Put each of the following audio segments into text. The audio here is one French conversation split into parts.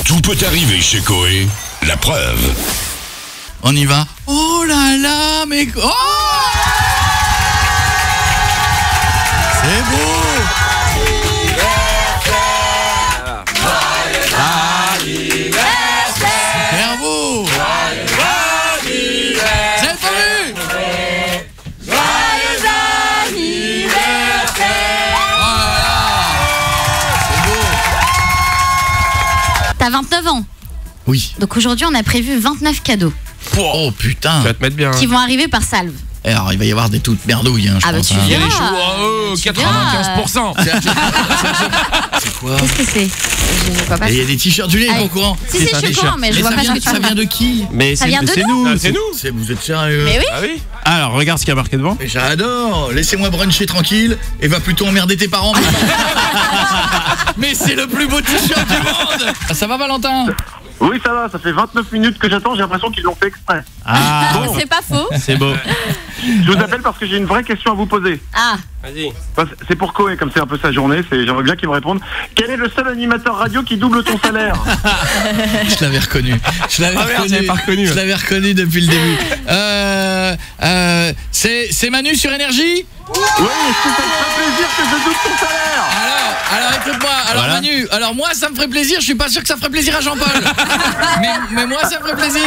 Tout peut arriver chez Coé. La preuve. On y va. Oh là là, mais... Oh, c'est beau. Super beau. Vous avez pas vu? T'as 29 ans. Oui. Donc aujourd'hui, on a prévu 29 cadeaux Oh putain. Tu vas te mettre bien. qui vont arriver par salve. Alors, il va y avoir des toutes merdouilles, hein, je Ah bah pense. tu hein. verras. Oh, Tu 95%. C'est quoi? Qu'est-ce que c'est? Je vois pas. Et il y a des t-shirts du lait, Ah, au courant. Si, je suis au courant, mais je vois ça pas vient, ce que ça tu vient de qui? Mais Ça vient de c'est nous. nous. C'est nous. Vous êtes sérieux? Mais oui. Ah oui. Alors, regarde ce qu'il y a marqué devant. Mais j'adore. Laissez-moi bruncher tranquille et va plutôt emmerder tes parents. Mais c'est le plus beau t-shirt du monde. Ça va, Valentin? Oui, ça va, ça fait 29 minutes que j'attends, j'ai l'impression qu'ils l'ont fait exprès. Ah, bon. C'est pas faux. C'est beau. Je vous appelle parce que j'ai une vraie question à vous poser. Ah, Vas-y. C'est pour Coé, comme c'est un peu sa journée, j'aimerais bien qu'il me réponde. Quel est le seul animateur radio qui double ton salaire? Je l'avais reconnu. Je l'avais merde, reconnu. j'avais pas reconnu. Je l'avais reconnu depuis le début. C'est Manu sur Énergie? Oui, est-ce que ça te ferait plaisir que je double ton salaire? Alors écoute-moi. Alors Voilà. Manu, alors moi ça me ferait plaisir. Je suis pas sûr que ça ferait plaisir à Jean-Paul. mais moi ça me ferait plaisir.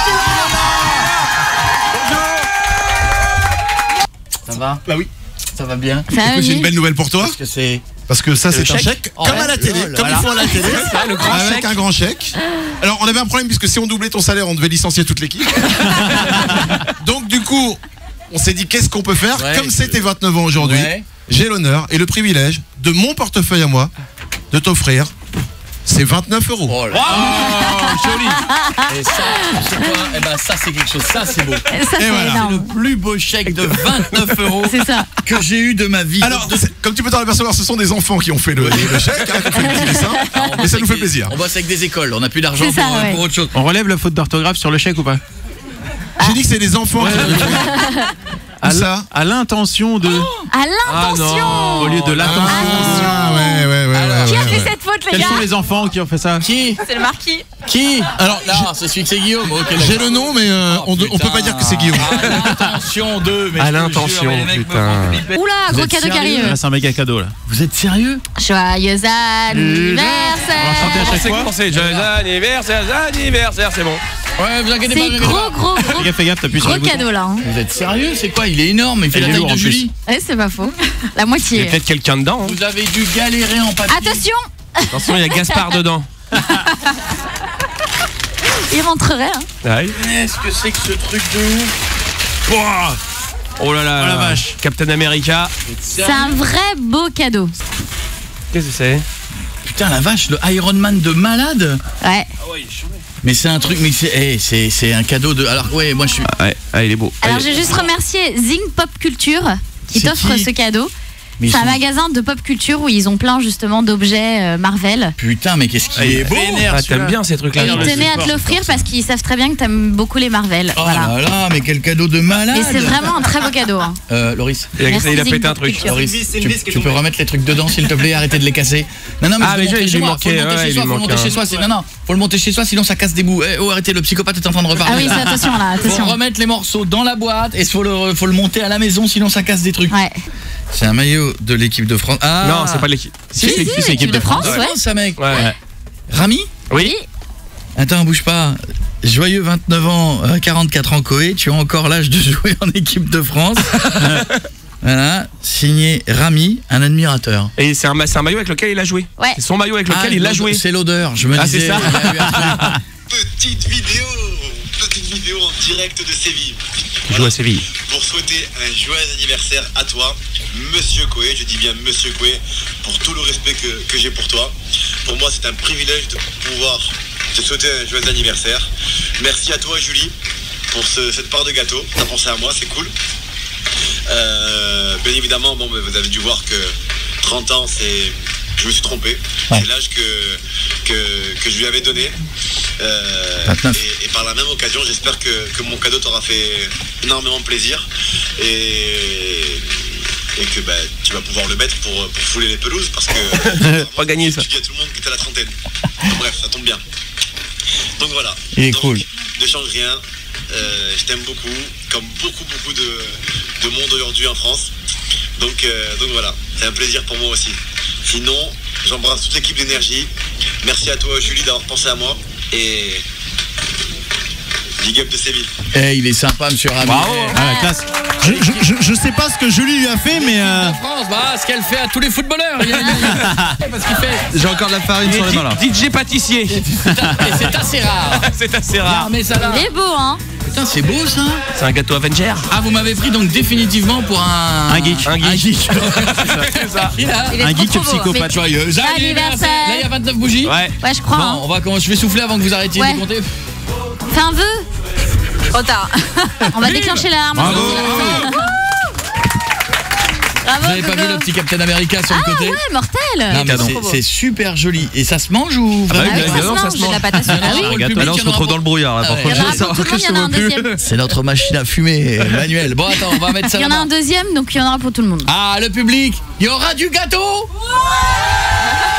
Ça va? Bah oui. Ça va bien? ça va, Écoute, j'ai une Manu. belle nouvelle pour toi, Parce que c'est... parce que ça c'est un chèque. chèque, Oh, comme ouais. à la télé, Oh là comme là. ils font à la télé, le grand avec chèque. un grand chèque. Alors on avait un problème puisque si on doublait ton salaire, on devait licencier toute l'équipe. Donc du coup, on s'est dit qu'est-ce qu'on peut faire? Ouais. Comme c'était 29 ans aujourd'hui, Ouais. j'ai l'honneur et le privilège de mon portefeuille à moi de t'offrir ces 29 euros. Oh là. Oh, joli. Et ça, tu sais quoi? Eh ben ça c'est quelque chose. Ça c'est beau. Ça, c'est voilà. Le énorme. plus beau chèque de 29 euros C'est ça. que j'ai eu de ma vie. Alors, comme tu peux t'en apercevoir, ce sont des enfants qui ont fait le chèque, hein, qui ont fait le petit dessin, Alors, on et bosse ça avec nous fait des- plaisir. On bosse avec des écoles. On n'a plus d'argent C'est ça, pour, ouais. pour autre chose. On relève la faute d'orthographe sur le chèque ou pas? J'ai dit que c'est des enfants qui ont fait. Où ça? À l'intention de... À l'intention. non. Au lieu de l'attention. Ah ouais. Alors, Qui a ouais, fait ouais. cette faute, les Quels gars? sont les enfants qui ont fait ça? Qui? C'est le marquis. Qui? Alors, Non, c'est celui que c'est Guillaume. Ok, j'ai d'accord. le nom, mais on peut pas dire que c'est Guillaume. À l'intention de. mais À je te l'intention, jure, les mecs me putain. font flipper. Oula, Vous gros êtes cadeau qui sérieux arrive. Là, c'est un méga cadeau, là. Vous êtes sérieux? Joyeux On va anniversaire. chanter à chaque fois. Commencez. Joyeux anniversaire, c'est bon. Ouais, vous inquiétez pas. C'est vous inquiétez gros, Fais gaffe, t'appuies sur gros le bouton. cadeau là. Hein. pas. Vous êtes sérieux? C'est quoi? Il est énorme. Il fait Et la il est taille lourd, de en Julie. Ouais, c'est pas faux. La Il y a moitié. peut-être quelqu'un dedans. hein. Vous avez dû galérer en papier. Attention, Attention, il y a Gaspard dedans. il rentrerait. Hein. Ouais. Qu'est-ce que c'est que ce truc de ouf? Ouah. Oh là là. Oh la vache. Captain America. C'est un vrai beau cadeau. Qu'est-ce que c'est? Putain, la vache, le Iron Man de malade. Ouais. Mais c'est un truc, mais c'est un cadeau de. Alors, ouais, moi je suis. Ouais, ah, il est beau. Alors, je vais juste remercier Zing Pop Culture qui C'est t'offre qui ce cadeau. Mais ils C'est un sont- magasin de pop culture où ils ont plein justement d'objets Marvel. Putain, mais qu'est-ce qu'il est beau! Ah, t'aimes bien ces trucs-là. Et ils non, mais tenaient c'est à te fort, l'offrir c'est parce qu'ils savent très bien que t'aimes beaucoup les Marvel. Oh Voilà. là là, mais quel cadeau de malade! Et c'est vraiment un très beau cadeau. Hein. Loris, Merci, Il a pété un Zing truc. Pop Culture. Loris, tu peux remettre les trucs dedans s'il te plaît, arrêtez de les casser. Non, non, mais Ah, faut mais le monter il chez lui moi, manquait, faut le monter ouais, chez il soi, lui faut le monter manquait chez un. soi. Non, non, faut le monter chez soi, sinon ça casse des bouts. Oh, arrêtez, le psychopathe est en train de reparler. Ah oui, c'est attention là, Faut attention. remettre les morceaux dans la boîte et faut le monter à la maison, sinon ça casse des trucs. Ouais. C'est un maillot de l'équipe de France. Ah Non, c'est pas de l'équipe. Si, si, c'est l'équipe de France, Ouais, ouais. ça, mec. Ouais. Rami? Oui. Attends, bouge pas. Joyeux 29 ans, 44 ans Coé, tu as encore l'âge de jouer en équipe de France. Voilà, signé Rami, un admirateur. Et c'est un maillot avec lequel il a joué. Ouais. C'est son maillot avec lequel il a joué. C'est l'odeur, je me Ah, disais. c'est ça. il y a eu un truc. Petite vidéo en direct de Séville. Il joue à Séville. Pour souhaiter un joyeux anniversaire à toi, Monsieur Coé, je dis bien Monsieur Coé, pour tout le respect que j'ai pour toi. Pour moi, c'est un privilège de pouvoir te souhaiter un joyeux anniversaire. Merci à toi, Julie, pour cette part de gâteau. T'as pensé à moi, c'est cool. Bien évidemment, bon, vous avez dû voir que 30 ans, je me suis trompé. Ouais. C'est l'âge que je lui avais donné. 29. Et par la même occasion, j'espère que mon cadeau t'aura fait énormément plaisir et que tu vas pouvoir le mettre pour fouler les pelouses parce que Pas gagné, ça. Tu dis à tout le monde que t'as la trentaine. Bref, ça tombe bien. Donc voilà. Il est Donc, cool. Ne change rien. Je t'aime beaucoup, comme beaucoup de monde aujourd'hui en France. Donc voilà, c'est un plaisir pour moi aussi. Sinon, j'embrasse toute l'équipe d'énergie. Merci à toi Julie d'avoir pensé à moi. Et big up de Séville. Eh, il est sympa, monsieur Rami. Bravo. Ah, la classe. Je sais pas ce que Julie lui a fait, mais La France, bah, ce qu'elle fait à tous les footballeurs. Parce qu'il fait. J'ai encore de la farine sur les mains là. DJ pâtissier. Et c'est assez rare. C'est assez rare. Mais ça là. Il est beau, hein. Putain, c'est beau ça. C'est un gâteau Avenger. Ah, vous m'avez pris donc définitivement pour un geek. Un geek. C'est ça. Il est un trop, geek trop beau. psychopathe. Joyeux Anniversaire. Là, il y a 29 bougies. Ouais. Ouais, je crois. Bon, Hein. on va commencer. Je vais souffler avant que vous arrêtiez Ouais. de compter. Fais un vœu. Trop tard. On va déclencher l'alarme. Bravo. Bravo. Vous avez pas vu le petit Captain America sur le Ah côté? ouais, mortel. Non, mais Trop beau. c'est super joli. Et ça se mange ou bah vraiment? oui, Ah oui, évidemment, ça ça se se mange. De la mange. pâte à sucre. Ah oui. Pour le Regarde, public, là on il y se en aura retrouve dans pour- le brouillard là. Ah Par ouais. contre, Il y en je aura vais pour tout savoir le monde, que il y en a un deuxième. C'est notre machine à fumer, Manuel. Bon, attends, on va mettre ça Il y en a là-bas. un deuxième, donc il y en aura pour tout le monde. Ah, le public, il y aura du gâteau.